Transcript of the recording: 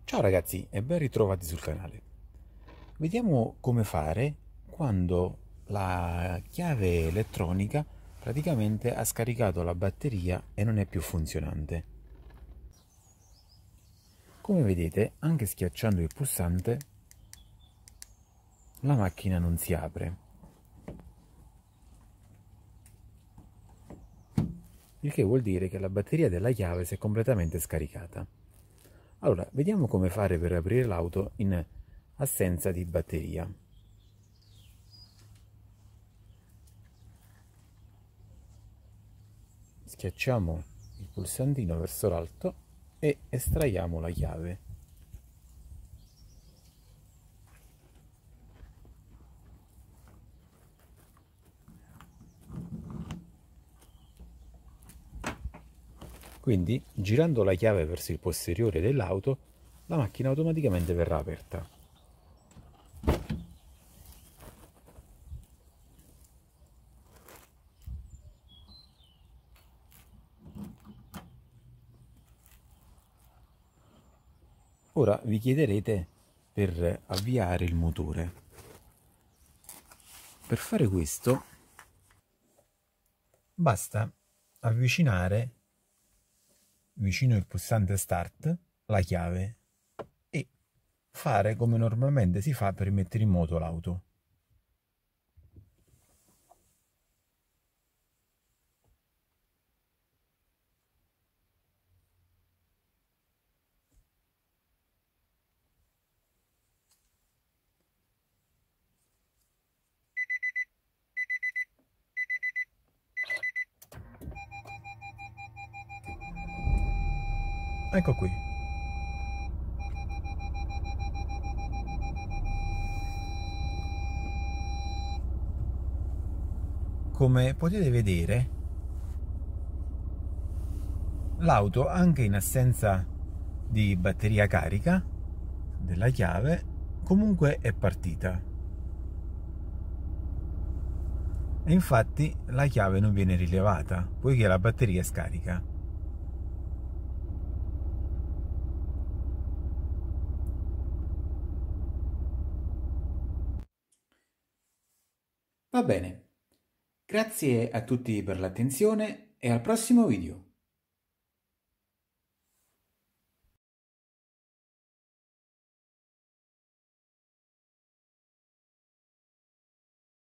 Ciao ragazzi e ben ritrovati sul canale. Vediamo come fare quando la chiave elettronica praticamente ha scaricato la batteria e non è più funzionante. Come vedete, anche schiacciando il pulsante, la macchina non si apre. Il che vuol dire che la batteria della chiave si è completamente scaricata. Allora, vediamo come fare per aprire l'auto in assenza di batteria. Schiacciamo il pulsantino verso l'alto e estraiamo la chiave. Quindi, girando la chiave verso il posteriore dell'auto, la macchina automaticamente verrà aperta. Ora vi chiederete per avviare il motore. Per fare questo basta avvicinare vicino il pulsante start la chiave e fare come normalmente si fa per mettere in moto l'auto. Ecco qui. Come potete vedere, l'auto, anche in assenza di batteria carica della chiave, comunque è partita. E infatti la chiave non viene rilevata, poiché la batteria è scarica. Va bene, grazie a tutti per l'attenzione e al prossimo video.